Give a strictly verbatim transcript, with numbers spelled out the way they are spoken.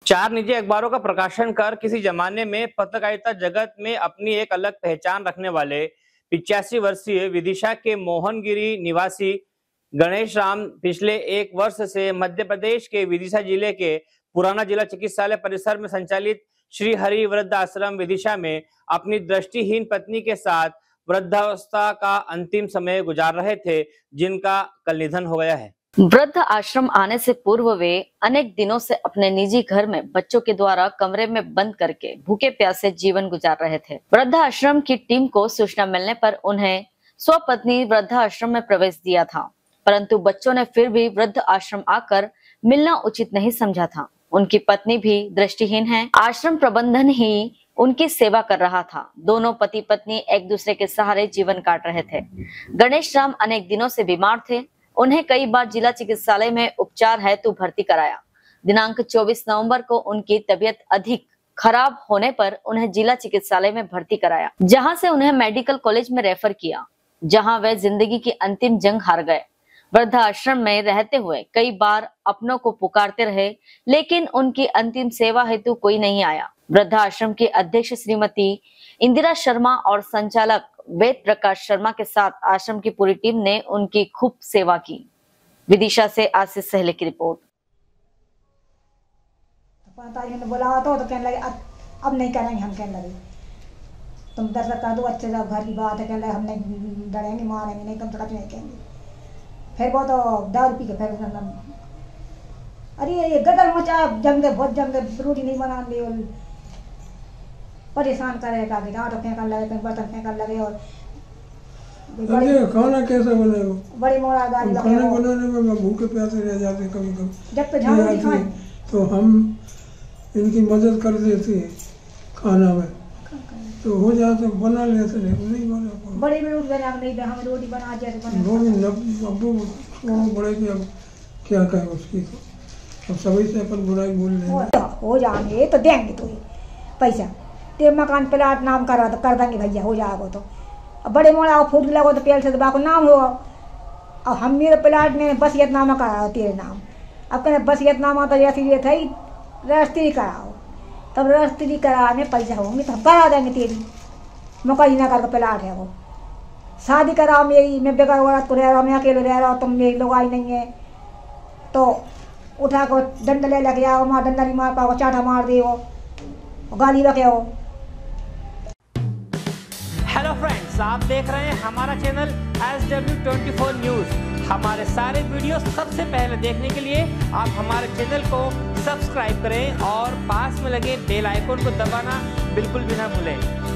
चार निजी अखबारों का प्रकाशन कर किसी जमाने में पत्रकारिता जगत में अपनी एक अलग पहचान रखने वाले पिचासी वर्षीय विदिशा के मोहनगिरी निवासी गणेश राम पिछले एक वर्ष से मध्य प्रदेश के विदिशा जिले के पुराना जिला चिकित्सालय परिसर में संचालित श्री हरि वृद्ध आश्रम विदिशा में अपनी दृष्टिहीन पत्नी के साथ वृद्धावस्था का अंतिम समय गुजार रहे थे, जिनका कल निधन हो गया है। वृद्ध आश्रम आने से पूर्व वे अनेक दिनों से अपने निजी घर में बच्चों के द्वारा कमरे में बंद करके भूखे प्यासे जीवन गुजार रहे थे। वृद्ध आश्रम की टीम को सूचना मिलने पर उन्हें स्वपत्नी वृद्ध आश्रम में प्रवेश दिया था, परंतु बच्चों ने फिर भी वृद्ध आश्रम आकर मिलना उचित नहीं समझा था। उनकी पत्नी भी दृष्टिहीन है, आश्रम प्रबंधन ही उनकी सेवा कर रहा था। दोनों पति पत्नी एक दूसरे के सहारे जीवन काट रहे थे। गणेश राम अनेक दिनों से बीमार थे। उन्हें कई बार जिला चिकित्सालय में उपचार हेतु भर्ती कराया। दिनांक चौबीस नवंबर को उनकी तबीयत अधिक खराब होने पर उन्हें जिला चिकित्सालय में भर्ती कराया, जहां से उन्हें मेडिकल कॉलेज में रेफर किया, जहां वे जिंदगी की अंतिम जंग हार गए। वृद्ध आश्रम में रहते हुए कई बार अपनों को पुकारते रहे, लेकिन उनकी अंतिम सेवा हेतु कोई नहीं आया। वृद्ध आश्रम की अध्यक्ष श्रीमती इंदिरा शर्मा और संचालक वेद प्रकाश शर्मा के साथ आश्रम की पूरी टीम ने उनकी खूब सेवा की। विदिशा से आशीष सहले की रिपोर्ट। बोला तो, तो कहने लगे अब, अब नहीं करेंगे। हम कहने लगे तुम दर्शक कर दो, अच्छे से घर की बात है। कहने लगे हम नहीं डरेंगे, मारेंगे नहीं, तुम थोड़ा नहीं कहेंगे। फिर वो तो दारू पी के फिर अरे ये गदर मचा, जंगे बहुत जंगे, रोटी नहीं बना दी, परेशान करेगा। आटा फेंकने लगे, कहीं बर्तन फेंकने लगे। और खाना कैसे बनेगा? बड़ी मोड़ा गाड़ी खाना बनाने में भूखे प्यासे रह जाते कभी कभी। जब तो झाड़ू दिखाएं तो हम इनकी मदद कर देते खाना में, तो हो जाते बना लेते, नहीं बना। बड़ी में उठ गए, नहीं हम रोटी बना जैसे अबू बड़े भी अब क्या कहें उसकी, अब सभी से अपन बुराई बोल रहे हो जाएंगे तो देंगे तो पैसा, ते मकान प्लाट नाम करा तो कर देंगे भैया, हो जाएगा तो। अब बड़े मोड़ा फूट लगो तो पेड़ से तो बाको नाम हो। अब हम मेरे प्लाट में बसियत नामा कराओ तेरे नाम। अब कहने बसियत नामा तो जैसे ये था रजिस्ट्री कराओ, तब रजिस्ट्री कराने पैसा होंगे तो हम करा देंगे तेरी। मकई नगर का प्लाट है वो। शादी कराओ मेरी, मैं बेकार औरत को रह रहा हूँ, मैं अकेले रह रहा हूँ, तुम मेरी लोग आई नहीं है तो उठा को डंड ले लेके आओ। वहाँ डंडा नहीं मार पाओ, चाटा मार दे हो, गाली रखे हो। हेलो फ्रेंड्स, आप देख रहे हैं हमारा channel S W twenty four news. हमारे सारे वीडियो सबसे पहले देखने के लिए आप हमारे चैनल को सब्सक्राइब करें और पास में लगे बेल आइकन को दबाना बिल्कुल भी ना भूलें।